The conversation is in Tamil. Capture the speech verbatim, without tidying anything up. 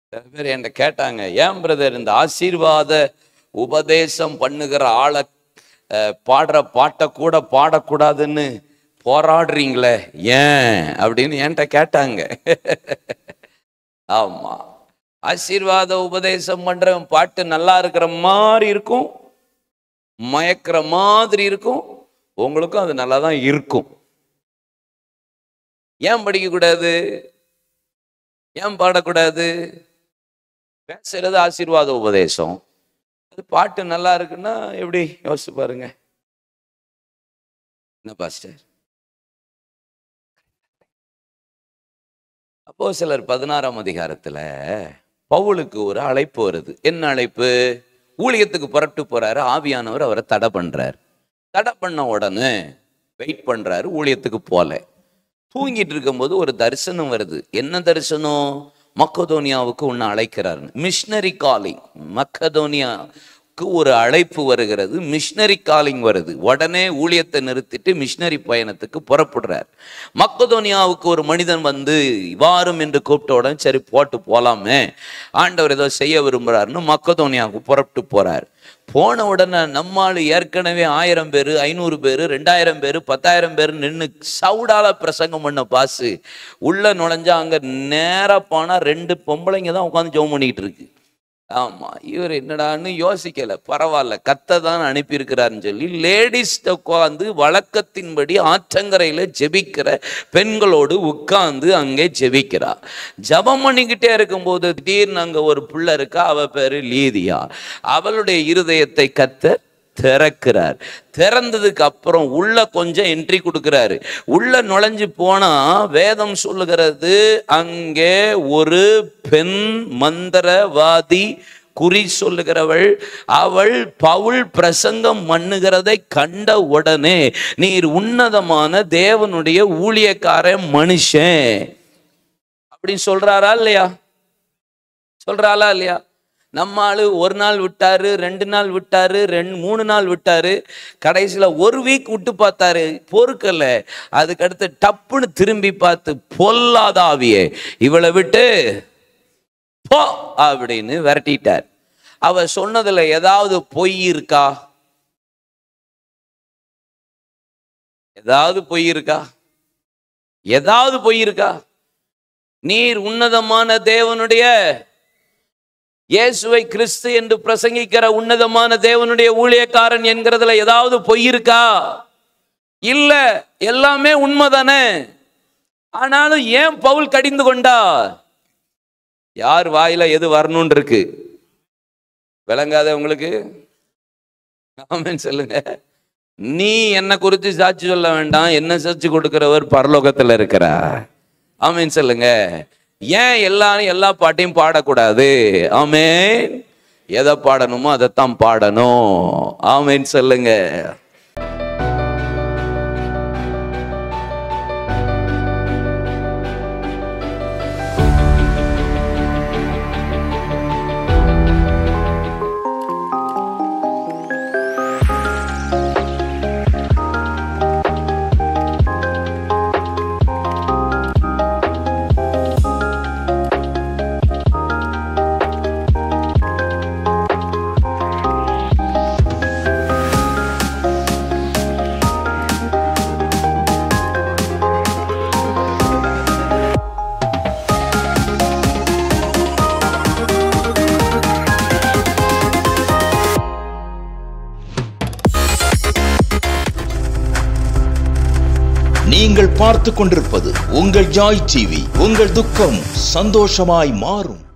பேர் என்கிட்ட கேட்டாங்க, ஏன் பிரதர் இந்த ஆசீர்வாத உபதேசம் பண்ணுகிற ஆளை பாடுற பாட்டை கூட பாடக்கூடாதுன்னு போராடுறீங்களே ஏன் அப்படின்னு என்கிட்ட கேட்டாங்க. ஆமா, ஆசீர்வாத உபதேசம் பண்ற பாட்டு நல்லா இருக்கிற மாதிரி இருக்கும், மயக்கிற மாதிரி இருக்கும், உங்களுக்கும் அது நல்லா தான் இருக்கும். ஏன் படிக்க கூடாது, ஏன் பாடக்கூடாது? பேசுறது ஆசீர்வாத உபதேசம், அது பாட்டு நல்லா இருக்குன்னா எப்படி யோசிச்சு பாருங்க. என்ன பாஸ்டர்? அப்போஸ்தலர் பதினாறாம் அதிகாரத்துல பவுலுக்கு ஒரு அழைப்பு வருது. என்ன அழைப்பு? ஊழியத்துக்கு புறப்பட்டு போறாரு, ஆவியானவர் அவரை தடை பண்றாரு. தடை பண்ண உடனே வெயிட் பண்றாரு, ஊழியத்துக்கு போல. தூங்கிட்டு இருக்கும்போது ஒரு தரிசனம் வருது. என்ன தரிசனம்? மக்கதோனியாவுக்கு ஒன்று அழைக்கிறாரு. Missionary calling. மக்கதோனியாவுக்கு ஒரு அழைப்பு வருகிறது, மிஷனரி காலிங் வருது. உடனே ஊழியத்தை நிறுத்திட்டு மிஷனரி பயணத்துக்கு புறப்படுறார். மக்கதோனியாவுக்கு ஒரு மனிதன் வந்து வாரும் என்று கூப்பிட்ட உடனே சரி போட்டு போலாமே, ஆண்டவர் ஏதோ செய்ய விரும்புறாருன்னு மக்கதோனியாவுக்கு புறப்பட்டு போறார். போன உடனே நம்மால் ஏற்கனவே ஆயிரம் பேர், ஐநூறு பேர், ரெண்டாயிரம் பேர், பத்தாயிரம் பேர் நின்று சவுடால பிரசங்கம் பண்ண பாசு உள்ள நுழைஞ்சா அங்க நேரா போனா ரெண்டு பொம்பளைங்க தான் உட்காந்து ஜெபம் பண்ணிக்கிட்டு இருக்கு. ஆமா, இவர் என்னடான்னு யோசிக்கல, பரவாயில்ல கத்த தான் அனுப்பியிருக்கிறாருன்னு சொல்லி லேடிஸ் உட்காந்து வழக்கத்தின்படி ஆற்றங்கரையில ஜெபிக்கிற பெண்களோடு உட்கார்ந்து அங்கே ஜெபிக்கிறா. ஜபம் பண்ணிக்கிட்டே இருக்கும்போது திடீர்னு அங்க ஒரு பிள்ளை இருக்கா, அவ பேரு லீதியா. அவளுடைய இருதயத்தை கத்த திறக்கிறார். திறந்ததுக்கு அப்புறம் உள்ள கொஞ்சம் என்ட்ரி கொடுக்கிறாரு. உள்ள நுழைஞ்சு போனா வேதம் சொல்லுகிறது, அங்கே ஒரு பெண் மந்திரவாதி குறி சொல்லுகிறவள், அவள் பவுல் பிரசங்கம் பண்ணுகிறதை கண்ட உடனே நீர் உன்னதமான தேவனுடைய ஊழியக்கார மனுஷன் அப்படின்னு சொல்றாரா இல்லையா? சொல்றாளா இல்லையா? நம்ம ஆளு ஒரு நாள் விட்டாரு, ரெண்டு நாள் விட்டாரு, ரெண்டு மூணு நாள் விட்டாரு, கடைசியில ஒரு வீக் விட்டு பார்த்தாரு, பொறுக்கல. அதுக்கடுத்து டப்புன்னு திரும்பி பார்த்து பொல்லாத ஆவியே இவளை விட்டு போ அப்படின்னு விரட்டிட்டார். அவ சொன்னதுல ஏதாவது பொய் இருக்கா? ஏதாவது பொய் இருக்கா? ஏதாவது பொய் இருக்கா? நீர் உன்னதமான தேவனுடைய இயேசுவை கிறிஸ்து என்று பிரசங்கிக்கிற உன்னதமான தேவனுடைய ஊழியக்காரன் என்கிறதுல ஏதாவது பொய் இருக்கா? இல்ல, எல்லாமே உண்மைதானே. ஆனாலும் ஏன் பவுல் கடிந்து கொண்டா? யார் வாயில எது வரணும்னு இருக்கு விளங்காத உங்களுக்கு? ஆமென் சொல்லுங்க. நீ என்ன குறித்து சாட்சி சொல்ல வேண்டாம், என்ன சாட்சி கொடுக்கிறவர் பரலோகத்துல இருக்கிறார். ஆமென் சொல்லுங்க. ஏன் எல்லாரும் எல்லா பாட்டையும் பாடக்கூடாது? ஆமென். எதை பாடணுமோ அதைத்தான் பாடணும். ஆமென் சொல்லுங்க. நீங்கள் பார்த்து கொண்டிருப்பது உங்கள் ஜாய் டிவி. உங்கள் துக்கம் சந்தோஷமாய் மாறும்.